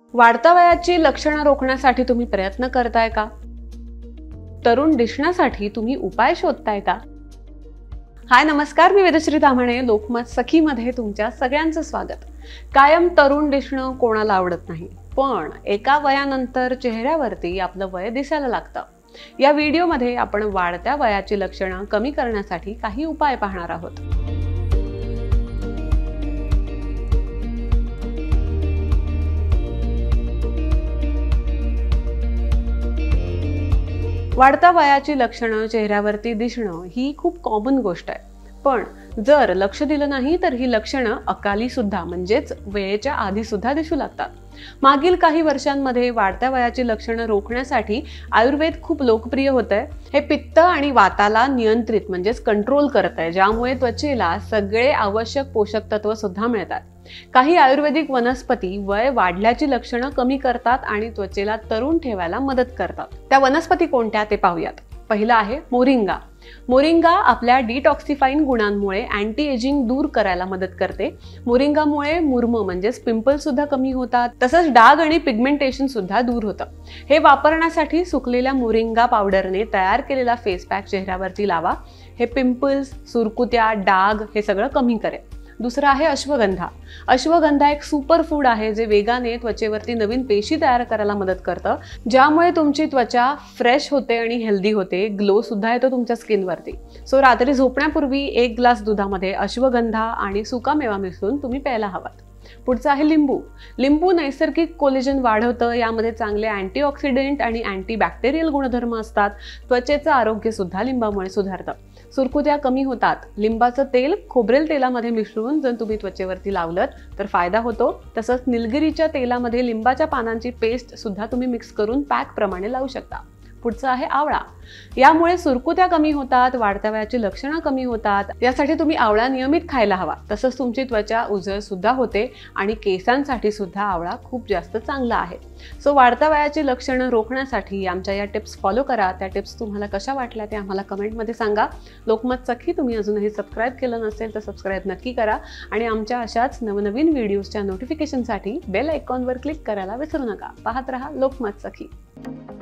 वाढत्या वयाची लक्षणं रोखण्यासाठी तुम्ही प्रयत्न करताय का? तरुण दिसण्यासाठी तुम्ही उपाय शोधताय का? हाय नमस्कार, मी वेदश्री ताम्हाणे. लोकमत सखी मध्ये तुमच्या सगळ्यांचं स्वागत. कायम तरुण दिसणं कोणाला आवडत नाही, पण एका वयानंतर चेहऱ्यावरती आपलं वय दिसायला लागतं. या व्हिडिओमध्ये आपण वाढत्या वयाची लक्षणं कमी करण्यासाठी काही उपाय पाहणार आहोत. वाढत्या वयाची लक्षणं चेहऱ्यावरती दिसणं ही खूप कॉमन गोष्ट आहे, पण जर लक्ष दिलं नाही तर ही लक्षणं अकाली सुद्धा म्हणजेच वेळेच्या आधी सुद्धा दिसू लागतात. मागील काही वर्षांमध्ये वाढत्या वयाची लक्षणं रोखण्यासाठी आयुर्वेद खूप लोकप्रिय होत आहे. हे पित्त आणि वाताला नियंत्रित म्हणजेच कंट्रोल करत आहे, ज्यामुळे त्वचेला सगळे आवश्यक पोषक तत्व सुद्धा मिळतात. काही आयुर्वेदिक वनस्पती वय वाढल्याची लक्षणं कमी करतात आणि त्वचेला तरुण ठेवायला मदत करतात. त्या वनस्पती कोणत्या ते पाहूयात. पहिला आहे मोरिंगा. मोरिंगा आपल्या डिटॉक्सिफाईंग गुणांमुळे अँटी एजिंग दूर करायला मदत करते. मोरिंगामुळे मुर्म म्हणजेच पिंपल सुद्धा कमी होतात, तसंच डाग आणि पिगमेंटेशन सुद्धा दूर होतं. हे वापरण्यासाठी सुकलेल्या मोरिंगा पावडरने तयार केलेला फेस पॅक चेहऱ्यावरती लावा. हे पिंपल्स, सुरकुत्या, डाग हे सगळं कमी करेल. दुसरा आहे अश्वगंधा. अश्वगंधा एक सुपर फूड आहे जे वेगाने त्वचेवरती नवीन पेशी तयार करायला मदत करतं, ज्यामुळे तुमची त्वचा फ्रेश होते आणि हेल्दी होते. ग्लो सुद्धा येतो तुमच्या स्किनवरती. सो रात्री झोपण्यापूर्वी 1 ग्लास दुधामध्ये अश्वगंधा आणि सुका मेवा मिसळून तुम्ही प्यायला हवात. पुढचं आहे लिंबू. लिंबू नैसर्गिक कोलेजन वाढवतं. यामध्ये चांगले अँटीऑक्सिडंट आणि अँटीबॅक्टेरियल गुणधर्म असतात. त्वचेचं आरोग्य सुद्धा लिंबामुळे सुधारतं. सुरकुत्या कमी होतात. लिंबाचं तेल खोबरेल तेलामध्ये मिसळून जर तुम्ही त्वचेवरती लावलं तर फायदा होतो. तसंच निलगिरीच्या तेलामध्ये लिंबाच्या पानांची पेस्ट सुद्धा तुम्ही मिक्स करून पॅक प्रमाणे लावू शकता. पुढचं आहे आवळा. यामुळे सुरकुत्या कमी होतात, वाढत्या वयाची लक्षणं कमी होतात. यासाठी तुम्ही आवळा नियमित खायला हवा. तसंच तुमची त्वचा उजळ सुद्धा होते आणि केसांसाठी सुद्धा आवळा खूप जास्त चांगला आहे. सो वाढत्या वयाची लक्षणं रोखण्यासाठी आमच्या या टिप्स फॉलो करा. त्या टिप्स तुम्हाला कशा वाटल्या ते आम्हाला कमेंटमध्ये सांगा. लोकमत सखी तुम्ही अजूनही सबस्क्राईब केलं नसेल तर सबस्क्राईब नक्की करा आणि आमच्या अशाच नवनवीन व्हिडिओजच्या नोटिफिकेशनसाठी बेल आयकॉनवर क्लिक करायला विसरू नका. पाहत रहा लोकमत सखी.